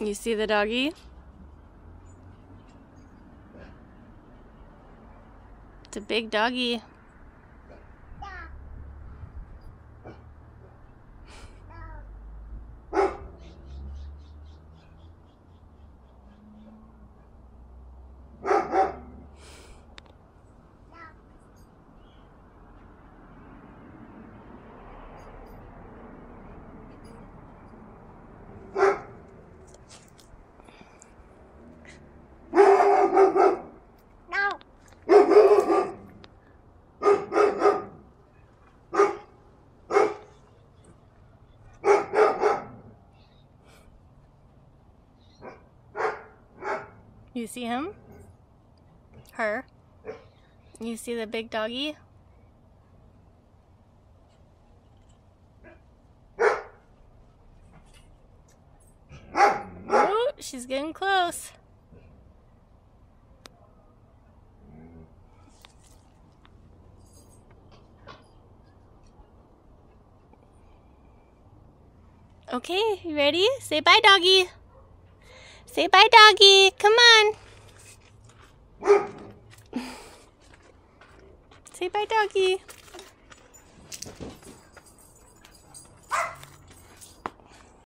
You see the doggy? It's a big doggy. You see him? Her? You see the big doggy? Oh, she's getting close. Okay, you ready? Say bye, doggy. Say bye, doggy. Come on. Say bye, doggy.